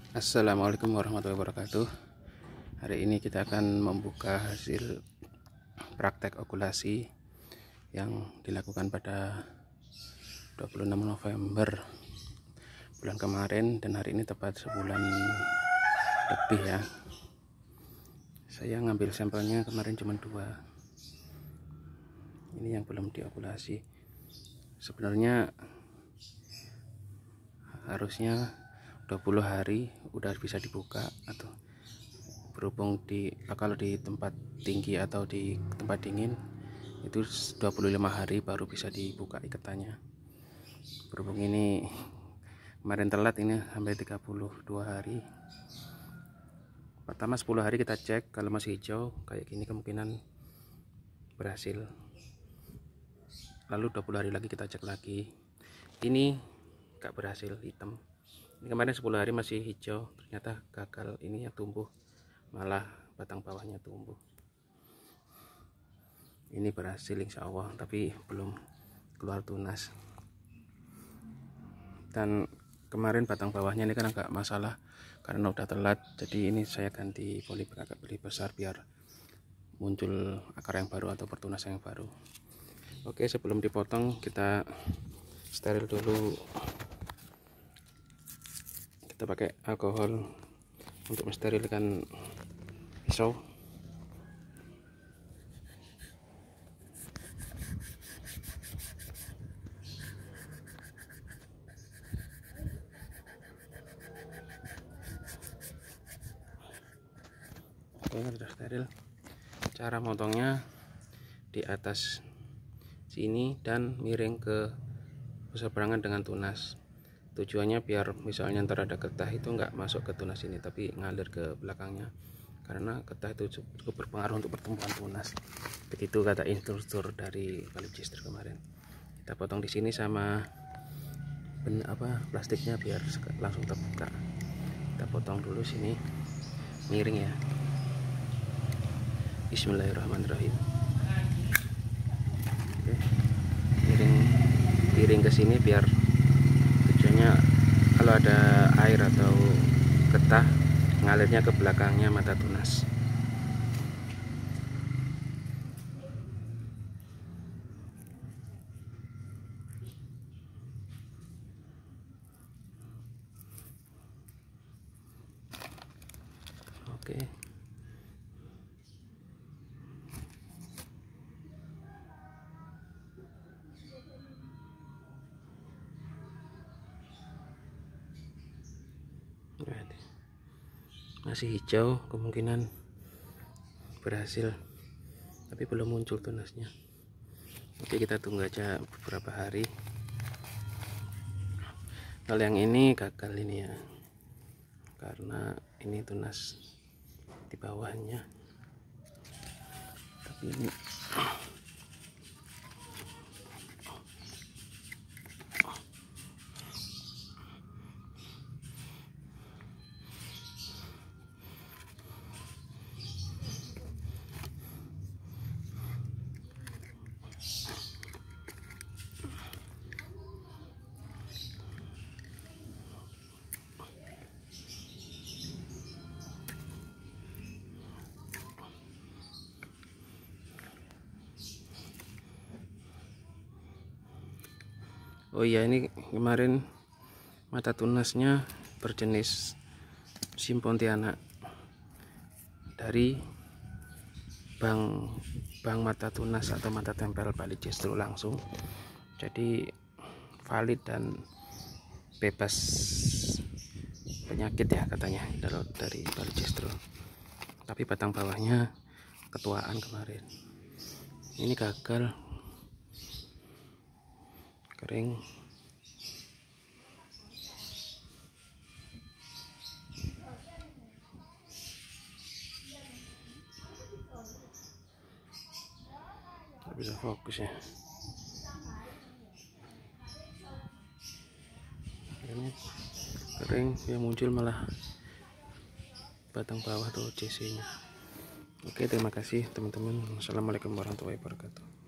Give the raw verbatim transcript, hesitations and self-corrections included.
Assalamualaikum warahmatullahi wabarakatuh. Hari ini kita akan membuka hasil praktek okulasi yang dilakukan pada dua puluh enam November bulan kemarin, dan hari ini tepat sebulan lebih ya. Saya ngambil sampelnya kemarin cuma dua. Ini yang belum diokulasi. Sebenarnya harusnya dua puluh hari udah bisa dibuka, atau berhubung di kalau di tempat tinggi atau di tempat dingin itu dua puluh lima hari baru bisa dibuka ikatannya. Berhubung ini kemarin telat, ini sampai tiga puluh dua hari. Pertama sepuluh hari kita cek, kalau masih hijau kayak gini kemungkinan berhasil. Lalu dua puluh hari lagi kita cek lagi. Ini gak berhasil, hitam. Ini kemarin sepuluh hari masih hijau, ternyata gagal. Ini yang tumbuh, malah batang bawahnya tumbuh. Ini berhasil insya Allah, tapi belum keluar tunas. Dan kemarin batang bawahnya ini kan agak masalah karena udah telat, jadi ini saya ganti polybag agak lebih besar biar muncul akar yang baru atau pertunasan yang baru. Oke, sebelum dipotong kita steril dulu. Kita pakai alkohol untuk mensterilkan pisau. Oke, sudah steril. Cara motongnya di atas sini dan miring ke berseberangan dengan tunas. Tujuannya biar misalnya ntar ada getah itu nggak masuk ke tunas ini, tapi ngalir ke belakangnya, karena getah itu cukup berpengaruh untuk pertumbuhan tunas. Begitu kata instruktur dari Baligistro kemarin. Kita potong di sini sama ben, apa plastiknya biar langsung terbuka. Kita potong dulu sini, miring ya. Bismillahirrahmanirrahim. Oke, miring miring ke sini biar tujuannya kalau ada air atau getah ngalirnya ke belakangnya mata tunas. Oke. Masih hijau, kemungkinan berhasil, tapi belum muncul tunasnya. Oke, kita tunggu aja beberapa hari. Kalau yang ini gagal ini ya, karena ini tunas di bawahnya, tapi ini oh iya, ini kemarin mata tunasnya berjenis Simpontiana dari bank bank mata tunas atau mata tempel Baligistro langsung, jadi valid dan bebas penyakit ya katanya dari Baligistro. Tapi batang bawahnya ketuaan kemarin. Ini gagal, kering. Nggak bisa fokus ya. Ini kering, yang muncul malah batang bawah atau C C nya. Oke, terima kasih teman-teman. Assalamualaikum warahmatullahi wabarakatuh.